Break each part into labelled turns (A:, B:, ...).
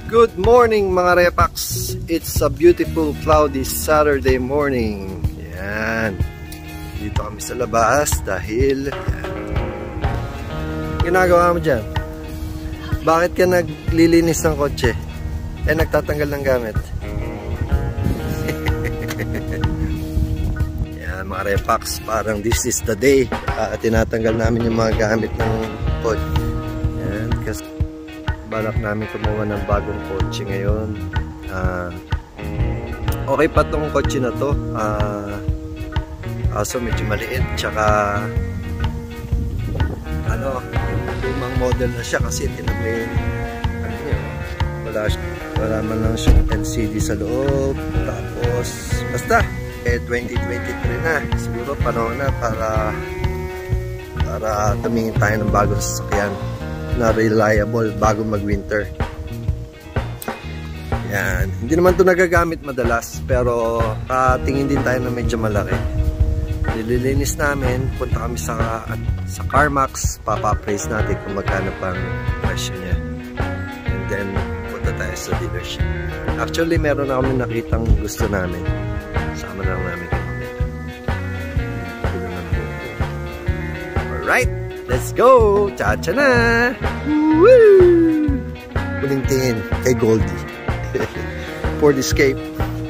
A: Good morning mga Repax. It's a beautiful cloudy Saturday morning. Yan. Dito kami sa labas dahil yan. Ginagawa mo dyan? Bakit ka naglilinis ng kotse? Nagtatanggal ng gamit. Yan mga Repax, parang this is the day. Tinatanggal namin yung mga gamit ng kotse. Yan, kasi balak namin kumuha ng bagong kotse ngayon. Okay pa tong kotse na to. Kaso medyo maliit. Tsaka lumang model na siya kasi tinamin. Wala man lang siyang LCD sa loob. Tapos basta 2023 na. Siguro panahon na para tumingin tayo ng bagong sasakyan na reliable bago mag-winter. Yan. Hindi naman ito nagagamit madalas, pero tingin din tayo na medyo malaki. Nililinis namin, punta kami sa CarMax, papa-appraise natin kung magkano pang presyo niya. And then, punta tayo sa dealership. Actually, meron na kami nakitang gusto namin. Sama na lang namin kung alright! Let's go! Cha-cha na! Woo! Muling tingin kay Goldie. Ford Escape.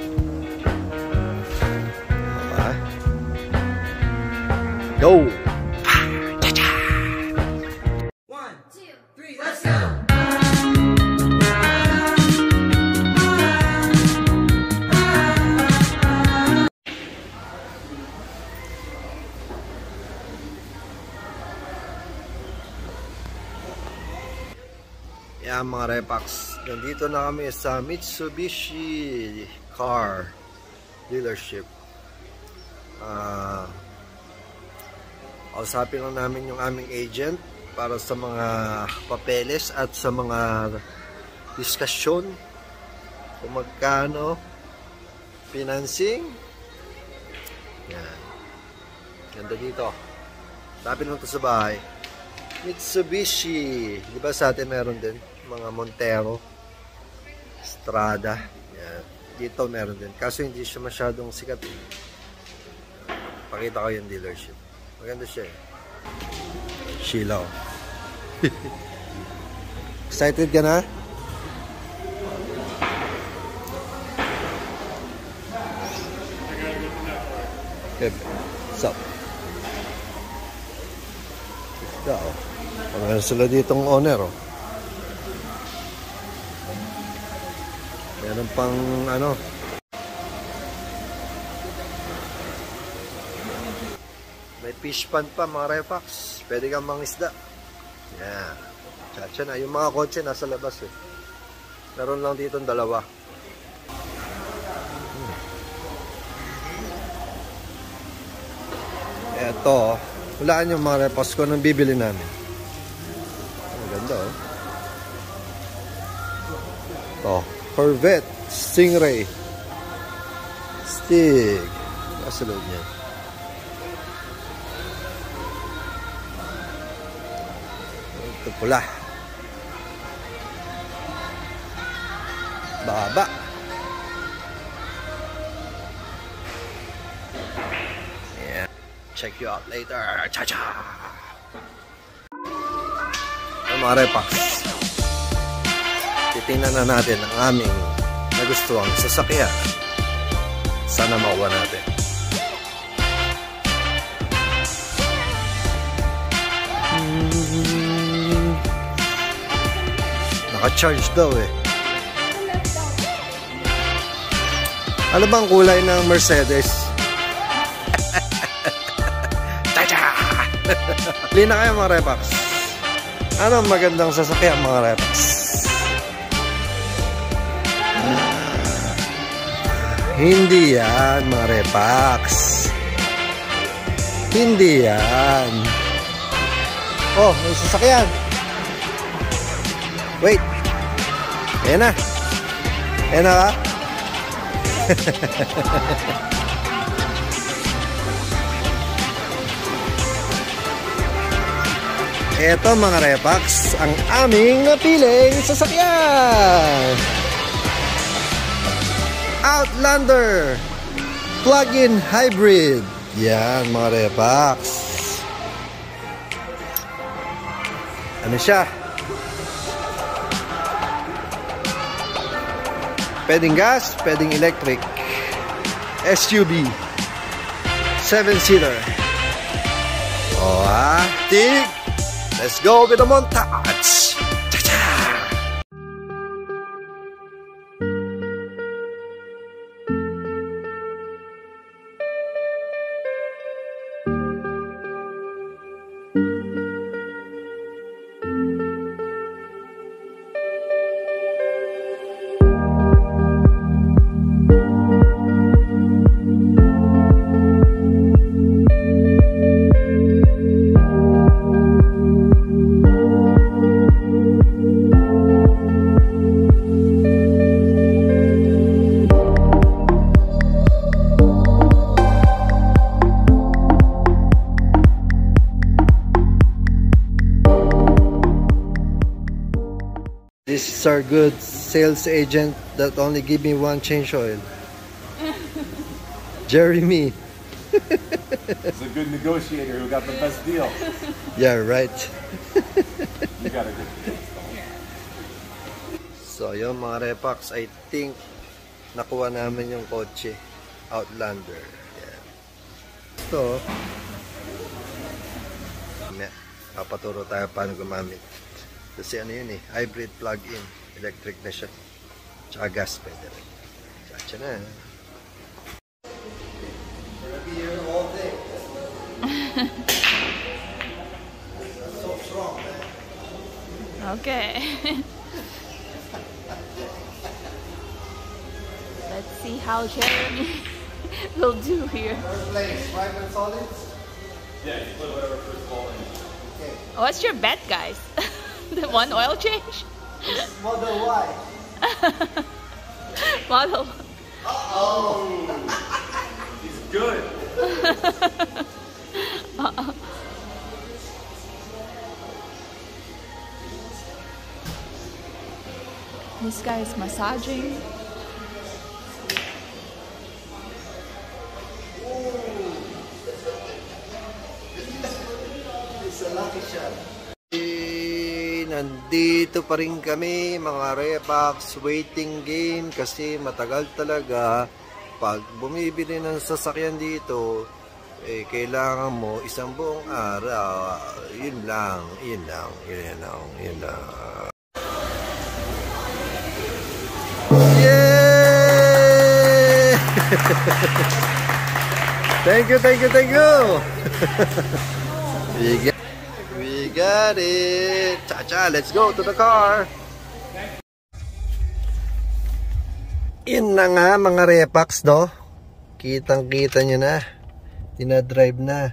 A: Go! Cha-cha! 1, 2, 3, let's go! Yan mga Repax, nandito na kami sa Mitsubishi car dealership. Kausapin lang namin yung aming agent para sa mga papeles at sa mga diskusyon kung magkano financing. Yan, ganda dito. Tapin lang ito sa bahay. Mitsubishi, di ba sa atin meron din mga Montero, Strada. Yan. Dito meron din. Kaso hindi siya masyadong sikat. Pakita ko yung dealership. Maganda siya eh. Sheila. Excited ka na? Good. So. Ito. Meron sila ditong owner oh. Meron pang may fish pan pa mga Repax. Pwede kang mangisda. Yan. Chacha na. Yung mga kotse nasa labas eh. Meron lang dito dalawa. Eto. Hulaan yung mga Repax ko nang bibili namin. Ang ganda oh. Ito. Corvette Stingray Stig. Nasa loob niya. Ito pula. Baba. Yeah. Check you out later. Cha-cha. Mga Repax, titingnan na natin ang aming nagustuhang sasakyan. Sana makuha natin. Naka-charge daw eh. Ano bang kulay ng Mercedes? Tacha! Pili na kayo mga Repax. Ano magandang sasakyan mga Repax? Hindi yan mga Repax. Hindi yan. Oh, may sasakyan. Wait. Ayan na. Ayan na ka. Eto mga Repax, ang aming napiling sasakyan. Outlander plug-in hybrid. Yan mga Repax. Ano siya? Pwedeng gas, pwedeng electric. SUV 7-seater. Oh, Tig! Let's go with the montage! Cha-cha! This is our good sales agent that only give me one change oil. Jeremy.
B: He's a good negotiator who got the best deal.
A: Yeah, right.
B: You got a good deal.
A: So yun mga Repax, I think nakuha namin yung kotse. Outlander. Yeah. So, papaturo tayo paano gumamit. Kasi ano yun hybrid plug-in. Electric na siya. Tsaka gas pwede rin. Tsaka na. We're gonna be here all day. That's so strong, man.
C: Okay. Let's see how Jeremy will do here.
A: First place, 5 and solids?
B: Yeah, you put whatever first ball in.
C: Okay. What's your bet, guys? The one oil change?
A: Model Y.
C: Model.
B: Uh-oh! He's good!
C: This guy is massaging.
A: It's a lucky shot. Nandito pa rin kami mga Repax, waiting game kasi matagal talaga. Pag bumibili ng sasakyan dito, kailangan mo isang buong araw. Yun lang. Yay! Thank you. We got it. Cha-cha, let's go to the car. Yun na nga mga Repax, no? Kitang-kita nyo na. Dinadrive na.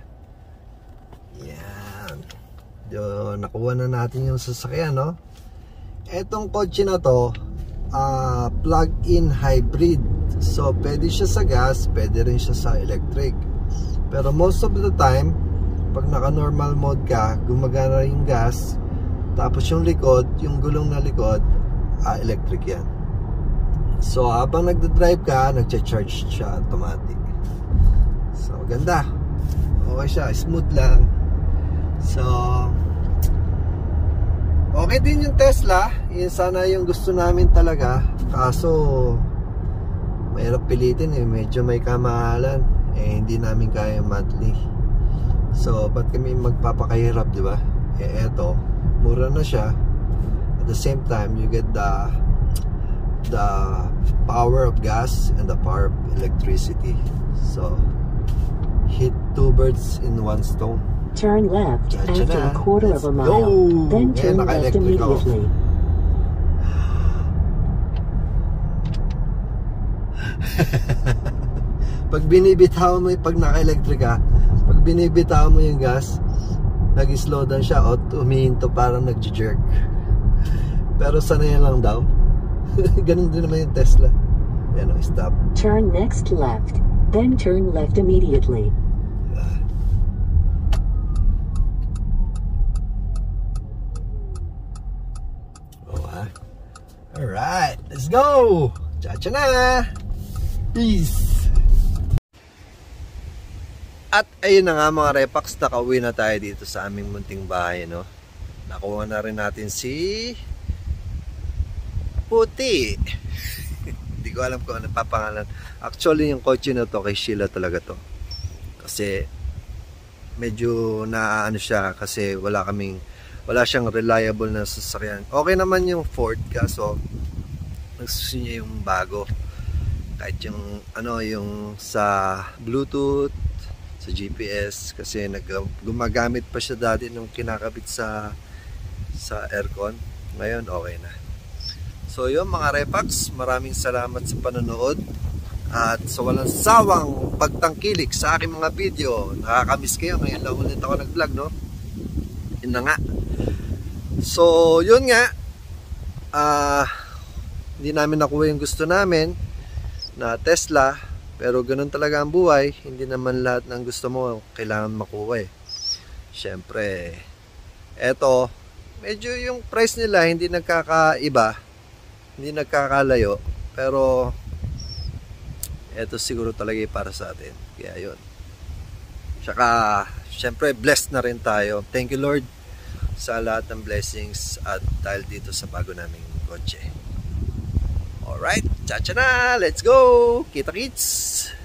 A: Yan. Nakuha na natin yung sasakyan, no? Etong kotse na to, plug-in hybrid. So, pwede siya sa gas, pwede rin siya sa electric. Pero most of the time, pag naka-normal mode ka, gumagana yung gas, tapos yung likod, yung gulong na likod, electric yan. So, habang nagda-drive ka, nagcha-charge siya automatic. So, ganda. Okay siya, smooth lang. So, okay din yung Tesla. Yun sana yung gusto namin talaga. Kaso, mahirap pilitin medyo may kamahalan. Hindi namin kaya monthly. So, ba't kami magpapakahirap, di ba? Eto, mura na siya. At the same time, you get the power of gas and the power of electricity. So, hit 2 birds in 1 stone.
D: Turn left after a quarter of a mile. Then turn left immediately.
A: Pag binibitaw mo, pag naka-electric ka, pag binibitaw mo yung gas, nag-slow down siya o humihinto parang nag-jerk. Pero sanay lang daw. Ganun din naman yung Tesla. Ayan o, stop.
D: Turn next left, then turn left immediately.
A: Alright, let's go! Chacha na! Peace! At ayun na nga mga Repax, nakauwi na tayo dito sa aming munting bahay, no? Nakuha na rin natin si Puti. Hindi ko alam kung ano papangalan. Actually, yung kotse na to, kay Sheila talaga to. Kasi medyo naano siya kasi wala siyang reliable na sasakyan. Okay naman yung Ford, kaso nagsusi niya yung bago. Kahit yung yung sa Bluetooth, sa GPS, kasi gumagamit pa siya dati nung kinakabit sa aircon. Ngayon okay na. So yun mga Repax, maraming salamat sa panonood at sa walang sawang pagtangkilik sa aking mga video. Nakakamiss kayo, ngayon lang ulit ako nag-vlog, no? Yun na nga. So yun nga, hindi namin nakuha yung gusto namin na Tesla, pero ganun talaga ang buhay. Hindi naman lahat ng gusto mo kailangan makuha eh. Syempre eto, medyo yung price nila hindi nagkakaiba, hindi nagkakalayo, pero eto siguro talaga para sa atin. Kaya yun, tsaka syempre blessed na rin tayo. Thank you Lord sa lahat ng blessings at dahil dito sa bago naming kotse. Alright, chacha na, let's go! Kita kits!